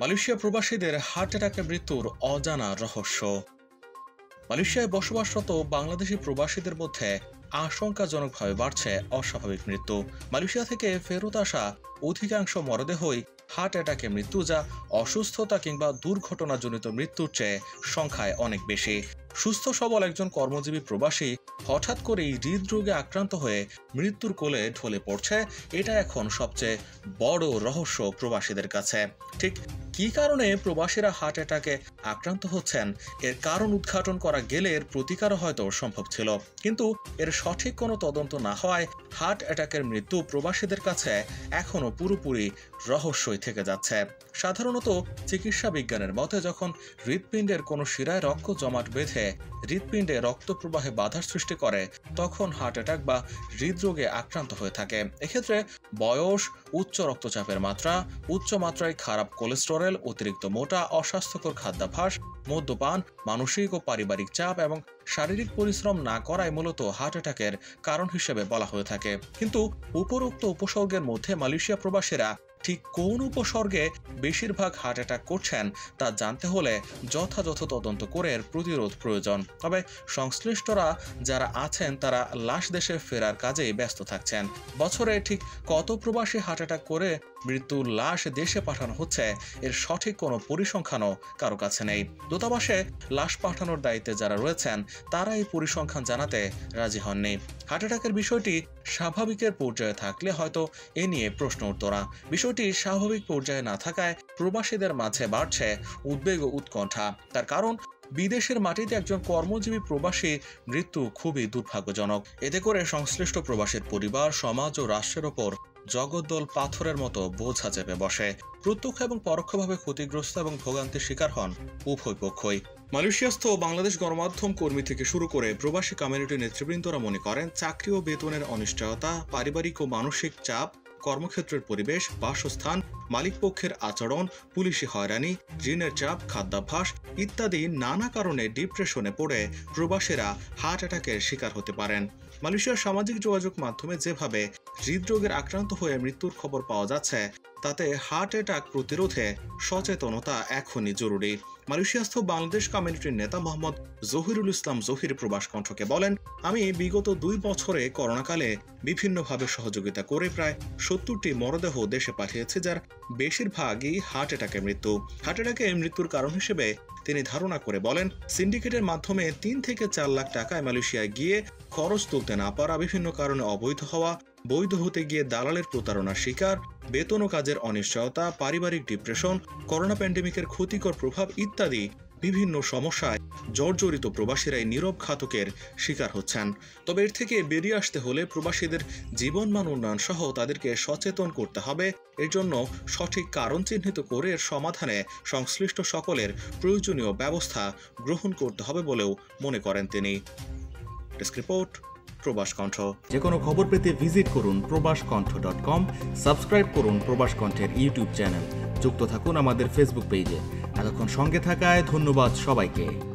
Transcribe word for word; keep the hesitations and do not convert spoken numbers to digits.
Malaysia প্রবাসীদের heart অ্যাটাকে মৃত্যুর অজানা রহস্য। মালয়েশিয়ায় বসবাসরত বাংলাদেশি প্রবাসীদের মধ্যে আশঙ্কাজনকভাবে বাড়ছে অস্বাভাবিক মৃত্যু। মালয়েশিয়া থেকে ফেরত আসা অধিকাংশ মরদেহই হার্ট অ্যাটাকে মৃত্যু, যা অসুস্থতা কিংবা দুর্ঘটনাজনিত মৃত্যুর চেয়ে সংখ্যায় অনেক বেশি। সুস্থ সবল একজন কর্মজীবী প্রবাসী হঠাৎ করেই হৃদরোগে আক্রান্ত হয়ে মৃত্যুর কোলে ঢলে পড়ছে, এটা এখন সবচেয়ে বড় রহস্য প্রবাসীদের কাছে। ঠিক কী কারণে প্রবাসীরা হার্ট অ্যাটাকে আক্রান্ত হচ্ছেন, এর কারণ উদ্ঘাটন করা গেলে এর প্রতিকারও হয়তো সম্ভব ছিল, কিন্তু এর সঠিক কোনো তদন্ত না হওয়ায় হার্ট অ্যাটাকের মৃত্যু প্রবাসীদের কাছে এখনও পুরোপুরি রহস্যই থেকে যাচ্ছে। সাধারণত চিকিৎসা বিজ্ঞানের মতে যখন হৃৎপিণ্ডের কোনো শিরায় রক্ত জমাট বেঁধে হৃৎপিণ্ডে রক্ত প্রবাহে বাধার সৃষ্টি করে, তখন হার্ট অ্যাটাক বা হৃদরোগে আক্রান্ত হয়ে থাকে। এক্ষেত্রে বয়স, উচ্চ রক্তচাপের মাত্রা, উচ্চ মাত্রায় খারাপ কোলেস্টেরল, অতিরিক্ত মোটা, অস্বাস্থ্যকর খাদ্যাভ্যাস, মদ্যপান, মানসিক ও পারিবারিক চাপ এবং শারীরিক পরিশ্রম না করাই মূলত হার্ট অ্যাটাকের কারণ হিসেবে বলা হয়ে থাকে। কিন্তু উপরোক্ত উপসর্গের মধ্যে মালয়েশিয়া প্রবাসীরা ঠিক কোন উপসর্গে বেশিরভাগ হার্ট অ্যাটাক করছেন তা জানতে হলে যথাযথ তদন্ত করে এর প্রতিরোধ প্রয়োজন। তবে সংশ্লিষ্টরা যারা আছেন তারা লাশ দেশে ফেরার কাজেই ব্যস্ত থাকছেন। বছরে ঠিক কত প্রবাসী হার্ট অ্যাটাক করে মৃত্যুর লাশ দেশে পাঠানো হচ্ছে, এর সঠিক কোনো পরিসংখ্যানও কারো কাছে নেই। দূতাবাসে লাশ পাঠানোর দায়িত্বে যারা রয়েছেন তারা এই পরিসংখ্যান জানাতে রাজি হননি। হার্ট অ্যাটাকের বিষয়টি স্বাভাবিকের পর্যায়ে থাকলে হয়তো এ নিয়ে প্রশ্ন উঠত না। বিষয়টি স্বাভাবিক পর্যায়ে না থাকায় প্রবাসীদের মাঝে বাড়ছে উদ্বেগ ও উৎকণ্ঠা। তার কারণ, বিদেশের মাটিতে একজন কর্মজীবী প্রবাসী মৃত্যু খুবই দুর্ভাগ্যজনক। এতে করে সংশ্লিষ্ট প্রবাসীর পরিবার, সমাজ ও রাষ্ট্রের ওপর জগদ্দল পাথরের মতো বোঝা চেপে বসে। প্রত্যক্ষ এবং পরোক্ষভাবে ক্ষতিগ্রস্ত এবং ভোগান্তির শিকার হন উভয় পক্ষই। মালয়েশিয়াস্থ বাংলাদেশ গণমাধ্যম কর্মী থেকে শুরু করে প্রবাসী কমিউনিটি নেতৃবৃন্দরা মনে করেন, চাকরি ও বেতনের অনিশ্চয়তা, পারিবারিক ও মানসিক চাপ, কর্মক্ষেত্রের পরিবেশ, বাসস্থান, মালিকপক্ষের আচরণ, পুলিশি হয়রানি, ঋণের চাপ, খাদ্যাভ্যাস ইত্যাদি নানা কারণে ডিপ্রেশনে পড়ে প্রবাসীরা হার্ট অ্যাটাকের শিকার হতে পারেন। মালয়েশিয়ার সামাজিক যোগাযোগ মাধ্যমে যেভাবে হৃদরোগের আক্রান্ত হয়ে মৃত্যুর খবর পাওয়া যাচ্ছে, তাতে হার্ট অ্যাটাক প্রতিরোধে সচেতনতা এখনই জরুরি। মালয়েশিয়াস্থ বাংলাদেশ কমিউনিটির নেতা মোহাম্মদ জহিরুল ইসলাম জহির প্রবাসকণ্ঠকে বলেন, আমি বিগত দুই বছরে করোনাকালে বিভিন্নভাবে সহযোগিতা করে প্রায় সত্তরটি মরদেহ দেশে পাঠিয়েছে, যার বেশিরভাগই হার্ট অ্যাটাকে মৃত্যু। হার্ট অ্যাটাকে মৃত্যুর কারণ হিসেবে তিনি ধারণা করে বলেন, সিন্ডিকেটের মাধ্যমে তিন থেকে চার লাখ টাকায় মালয়েশিয়ায় গিয়ে খরচ তুলতে না পারা, বিভিন্ন কারণে অবৈধ হওয়া, বৈধ হতে গিয়ে দালালের প্রতারণার শিকার, বেতন ও কাজের অনিশ্চয়তা, পারিবারিক ডিপ্রেশন, করোনা প্যান্ডেমিকের ক্ষতিকর প্রভাব ইত্যাদি বিভিন্ন সমস্যায় জর্জরিত প্রবাসীরাই নীরব ঘাতকের শিকার হচ্ছেন। তবে এর থেকে বেরিয়ে আসতে হলে প্রবাসীদের জীবনমান উন্নয়ন সহ তাদেরকে সচেতন করতে হবে। এর জন্য সঠিক কারণ চিহ্নিত করে এর সমাধানে সংশ্লিষ্ট সকলের প্রয়োজনীয় ব্যবস্থা গ্রহণ করতে হবে বলেও মনে করেন তিনি। ডেস্ক রিপোর্ট, প্রবাস কণ্ঠ। যে কোনো খবর পেতে ভিজিট করুন প্রবাস কণ্ঠ ডট কম, সাবস্ক্রাইব করুন প্রবাস কণ্ঠের ইউটিউব চ্যানেল, যুক্ত থাকুন আমাদের ফেসবুক পেজে। এতক্ষণ সঙ্গে থাকায় ধন্যবাদ সবাইকে।